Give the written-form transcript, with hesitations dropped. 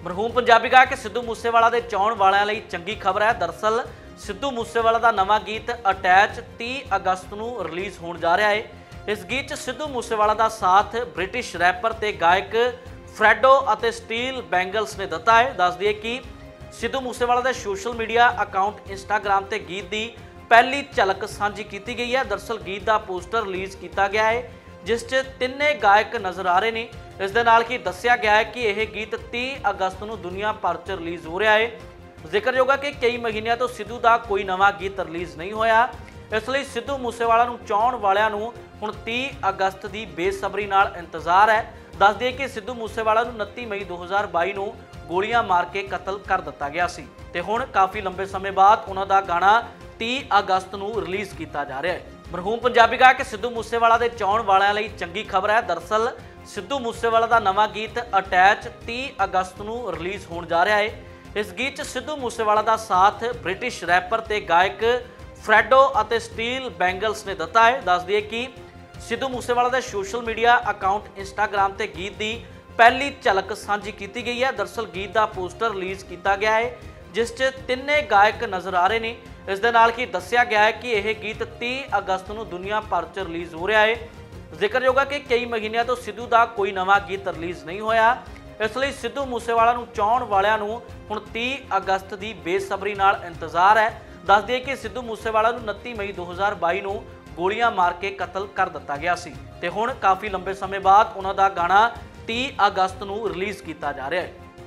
ਮਰਹੂਮ ਪੰਜਾਬੀ ਗਾਇਕ ਸਿੱਧੂ ਮੂਸੇਵਾਲਾ ਦੇ ਚਾਹਣ ਵਾਲਿਆਂ ਲਈ ਚੰਗੀ ਖਬਰ ਹੈ। ਦਰਅਸਲ ਸਿੱਧੂ ਮੂਸੇਵਾਲਾ ਦਾ ਨਵਾਂ ਗੀਤ ਅਟੈਚ 30 ਅਗਸਤ ਨੂੰ ਰਿਲੀਜ਼ ਹੋਣ ਜਾ ਰਿਹਾ ਹੈ। ਇਸ ਗੀਤ 'ਚ ਸਿੱਧੂ ਮੂਸੇਵਾਲਾ ਦਾ ਸਾਥ ਬ੍ਰਿਟਿਸ਼ ਰੈਪਰ ਤੇ ਗਾਇਕ ਫਰੈਡੋ ਅਤੇ ਸਟੀਲ ਬੈਂਗਲਸ ਨੇ ਦਿੱਤਾ ਹੈ। ਦੱਸ ਦਈਏ ਕਿ ਸਿੱਧੂ ਮੂਸੇਵਾਲਾ ਦੇ ਸੋਸ਼ਲ ਮੀਡੀਆ ਅਕਾਊਂਟ ਇੰਸਟਾਗ੍ਰਾਮ ਤੇ ਗੀਤ ਦੀ ਪਹਿਲੀ ਝਲਕ ਸਾਂਝੀ ਕੀਤੀ ਗਈ ਹੈ। ਦਰਅਸਲ ਗੀਤ ਦਾ ਪੋਸਟਰ ਰਿਲੀਜ਼ ਕੀਤਾ ਗਿਆ ਹੈ ਜਿਸ 'ਚ ਤਿੰਨੇ ਗਾਇਕ ਨਜ਼ਰ ਆ ਰਹੇ ਨੇ। ਇਸ ਦੇ ਨਾਲ ਕੀ ਦੱਸਿਆ ਗਿਆ ਹੈ ਕਿ ਇਹ ਗੀਤ 30 ਅਗਸਤ ਨੂੰ ਦੁਨੀਆ ਭਰ 'ਚ ਰਿਲੀਜ਼ ਹੋ ਰਿਹਾ ਹੈ। ਜ਼ਿਕਰਯੋਗ ਹੈ ਕਿ ਕਈ ਮਹੀਨਿਆਂ ਤੋਂ ਸਿੱਧੂ ਦਾ ਕੋਈ ਨਵਾਂ ਗੀਤ ਰਿਲੀਜ਼ ਨਹੀਂ ਹੋਇਆ। ਇਸ ਲਈ ਸਿੱਧੂ ਮੂਸੇਵਾਲਾ ਨੂੰ ਚਾਹਣ ਵਾਲਿਆਂ ਨੂੰ ਹੁਣ 30 ਅਗਸਤ ਦੀ ਬੇਸਬਰੀ ਨਾਲ ਇੰਤਜ਼ਾਰ ਹੈ। ਦੱਸ ਦਈਏ ਕਿ ਸਿੱਧੂ ਮੂਸੇਵਾਲਾ ਨੂੰ 29 ਮਈ 2022 ਨੂੰ ਗੋਲੀਆਂ ਮਾਰ ਕੇ ਕਤਲ ਕਰ ਦਿੱਤਾ ਗਿਆ ਸੀ ਤੇ ਹੁਣ ਕਾਫੀ ਲੰਬੇ ਸਮੇਂ ਬਾਅਦ ਉਹਨਾਂ ਦਾ ਗਾਣਾ 30 ਅਗਸਤ ਨੂੰ ਰਿਲੀਜ਼ ਕੀਤਾ ਜਾ ਰਿਹਾ ਹੈ। ਮਰਹੂਮ ਪੰਜਾਬੀ ਗਾਇਕ ਸਿੱਧੂ ਮੂਸੇਵਾਲਾ ਦੇ ਚਾਹਣ ਵਾਲਿਆਂ ਲਈ ਚੰਗੀ ਖਬਰ ਹੈ। ਦਰਅਸਲ ਸਿੱਧੂ ਮੂਸੇਵਾਲਾ ਦਾ ਨਵਾਂ ਗੀਤ ਅਟੈਚ 30 ਅਗਸਤ ਨੂੰ ਰਿਲੀਜ਼ ਹੋਣ ਜਾ ਰਿਹਾ ਹੈ। ਇਸ ਗੀਤ 'ਚ ਸਿੱਧੂ ਮੂਸੇਵਾਲਾ ਦਾ ਸਾਥ ਬ੍ਰਿਟਿਸ਼ ਰੈਪਰ ਤੇ ਗਾਇਕ ਫਰੈਡੋ ਅਤੇ ਸਟੀਲ ਬੈਂਗਲਸ ਨੇ ਦਿੱਤਾ ਹੈ। ਦੱਸ ਦਈਏ ਕਿ ਸਿੱਧੂ ਮੂਸੇਵਾਲਾ ਦੇ ਸੋਸ਼ਲ ਮੀਡੀਆ ਅਕਾਊਂਟ ਇੰਸਟਾਗ੍ਰਾਮ ਤੇ ਗੀਤ ਦੀ ਪਹਿਲੀ ਝਲਕ ਸਾਂਝੀ ਕੀਤੀ ਗਈ ਹੈ। ਦਰਅਸਲ ਗੀਤ ਦਾ ਪੋਸਟਰ ਰਿਲੀਜ਼ ਕੀਤਾ ਗਿਆ ਹੈ ਜਿਸ 'ਚ ਤਿੰਨੇ ਗਾਇਕ ਨਜ਼ਰ ਆ ਰਹੇ ਨੇ। ਇਸ ਦੇ ਨਾਲ ਕੀ ਦੱਸਿਆ ਗਿਆ ਹੈ ਕਿ ਇਹ ਗੀਤ 30 ਅਗਸਤ ਨੂੰ ਦੁਨੀਆ ਭਰ 'ਚ ਰਿਲੀਜ਼ ਹੋ ਰਿਹਾ ਹੈ। ਜ਼ਿਕਰਯੋਗ ਹੈ ਕਿ ਕਈ ਮਹੀਨਿਆਂ ਤੋਂ ਸਿੱਧੂ ਦਾ ਕੋਈ ਨਵਾਂ ਗੀਤ ਰਿਲੀਜ਼ ਨਹੀਂ ਹੋਇਆ। ਇਸ ਲਈ ਸਿੱਧੂ ਮੂਸੇਵਾਲਾ ਨੂੰ ਚਾਹਣ ਵਾਲਿਆਂ ਨੂੰ ਹੁਣ 30 ਅਗਸਤ ਦੀ ਬੇਸਬਰੀ ਨਾਲ ਇੰਤਜ਼ਾਰ ਹੈ। ਦੱਸ ਦਈਏ ਕਿ ਸਿੱਧੂ ਮੂਸੇਵਾਲਾ ਨੂੰ 29 ਮਈ 2022 ਨੂੰ ਗੋਲੀਆਂ ਮਾਰ ਕੇ ਕਤਲ ਕਰ ਦਿੱਤਾ ਗਿਆ ਸੀ ਤੇ ਹੁਣ ਕਾਫੀ ਲੰਬੇ ਸਮੇਂ ਬਾਅਦ ਉਹਨਾਂ ਦਾ ਗਾਣਾ 30 ਅਗਸਤ ਨੂੰ ਰਿਲੀਜ਼ ਕੀਤਾ ਜਾ ਰਿਹਾ ਹੈ।